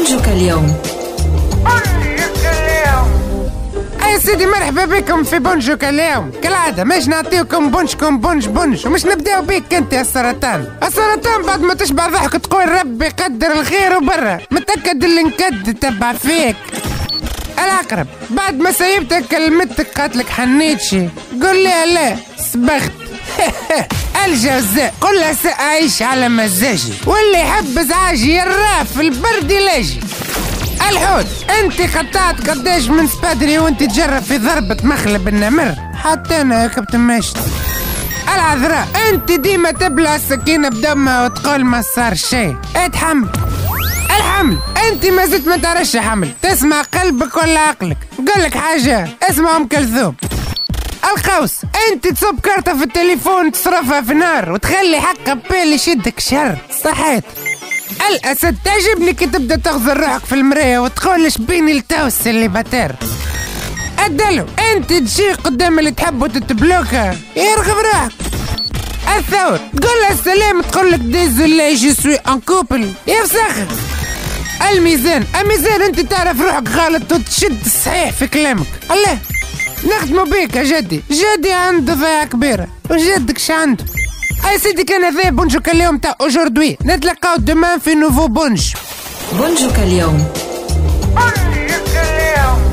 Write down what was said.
بونجوك اليوم. يا سيدي مرحبا بكم في بونجوك اليوم. كالعادة مش نعطيكم بونجكم بونج ومش نبداو بيك انت يا السرطان بعد ما تشبع ضحك تقول ربي يقدر الخير وبرا متأكد اللي نكد تبع فيك. العقرب بعد ما سيبتك كلمتك قاتلك حنيتشي قول لي لا سبخت. الجوزاء كلها سأعيش على مزاجي واللي يحب ازعاجي يراه في البرد يلاجي. الحوت انت قطعت قداش من سبادري وانت تجرب في ضربة مخلب النمر حتى انا يا كابتن ماشي. العذراء انت ديما تبلع السكينة بدمها وتقول ما صار شيء. اتحمل الحمل انت ما زلت ما تعرفش حمل تسمع قلبك ولا عقلك. قولك حاجة اسمع ام كلثوم. القوس انت تصب كارتة في التليفون تصرفها في نار وتخلي حق بيل يشدك شر صحيت. الاسد تعجبني كي تبدا تغزر روحك في المرايه وتقول شبيني التوس اللي باتر. الدلو انت تجي قدام اللي تحب وتتبلوكها يرغب روحك. الثور تقول له السلام تقول لك ديزولي جو سوي ان كوبل يا فسخ. الميزان انت تعرف روحك غلط وتشد الصحيح في كلامك. الله نخدموا بيك يا جدي عنده ضيعة كبيرة وجدك عنده. يا سيدي كان هذا بونجوك اليوم تاع اوجوردي نتلاقاو دومان في نوفو بونجوك اليوم.